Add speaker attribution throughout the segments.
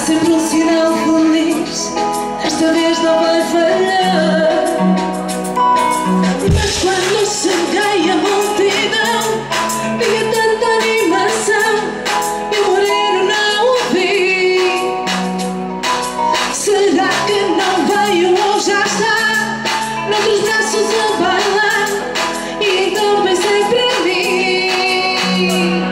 Speaker 1: sempre um sinal feliz, desta vez não vai falhar. Mas quando cheguei a multidão, tinha tanta animação, e o moreno não ouvi. Será que não veio ou já está noutros braços a bailar? E então pensei para mim: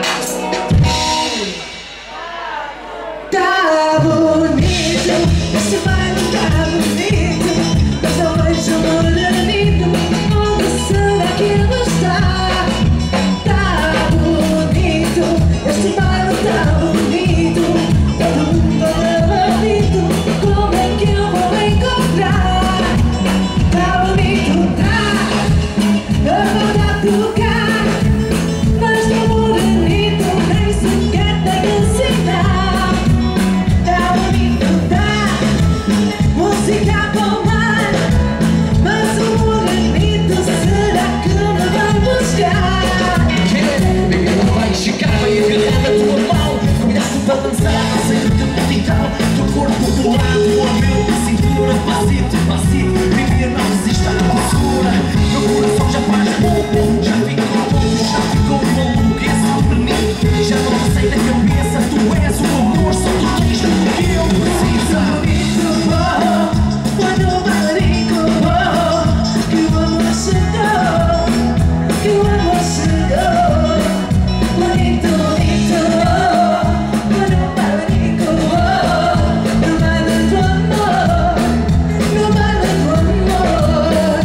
Speaker 1: tá bonito, este baile tá bonito, mas não vejo o morenito, onde será que ele está? Tá bonito, este baile tá bonito, todo mundo olha bonito, como é que eu vou encontrar? Tá bonito, tá, eu vou dar tocar, mas o morenito nem sequer tem sinal. Tá bonito, tá, música bombar, mas o morenito será que me vai buscar?
Speaker 2: Baby, ela vai chegar, vai agarrar na tua mão, combinaste para dançar, sei que multidão, teu corpo do lado, o meu da cintura, passito, passito, baby, eu não resisto à tua segura, meu coração já faz bom, já ficou maluco, esse morenito, já não te sei da cabeça, tu és o amor, só tu tens tudo que eu preciso.
Speaker 1: Bonito, oh, quando o bailinho, oh, que o amor chegou, que o amor chegou. Bonito, bonito, oh, quando o bailinho, oh, no baile do amor, no baile do amor.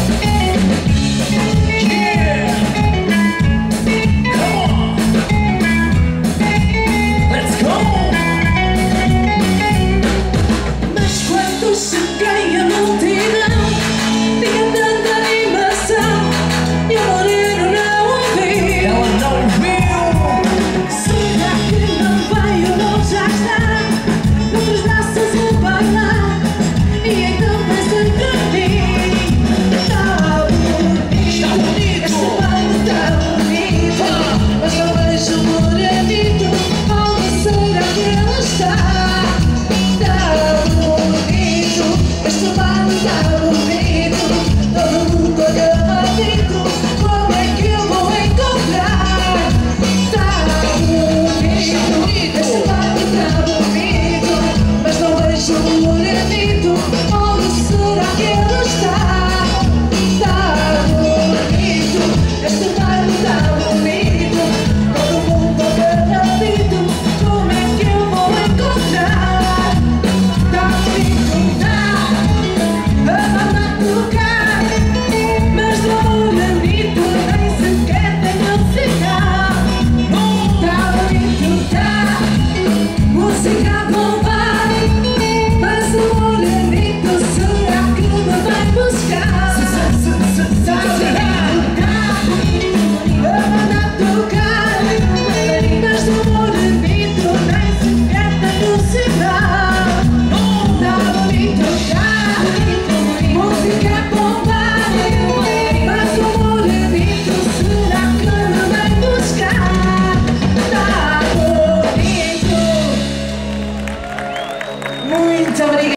Speaker 2: Yeah! Come on! Let's go!
Speaker 1: Mas quando cheguei à multidão, tinha tanta animação, e o moreno não ouvi.
Speaker 2: Ela não viu!
Speaker 1: Será que não veio ou já está noutros braços a bailar? E então pensei para mim: tá bonito, este baile tá bonito, mas não vejo o morenito, onde será que ele está? Tá bonito, este baile tá bonito, todo mundo olha bonito, como é que eu vou encontrar? Tá bonito, este baile tá bonito, mas não vejo o morenito, onde será que ele está? Tá bonito, este baile tá bonito, todo mundo olha bonito, como é que eu vou encontrar? Tá bonito, tá, a banda tocar, mas o morenito nem sequer tem o sinal. Tá bonito, tá, música bombar, mas o morenito será que me vai buscar? Tá bonito, tá, a banda tocar, mas o morenito nem sequer tem o sinal. Tá bonito, tá, música bombar, mas o morenito será que me vai buscar? Tá bonito. Muito obrigada.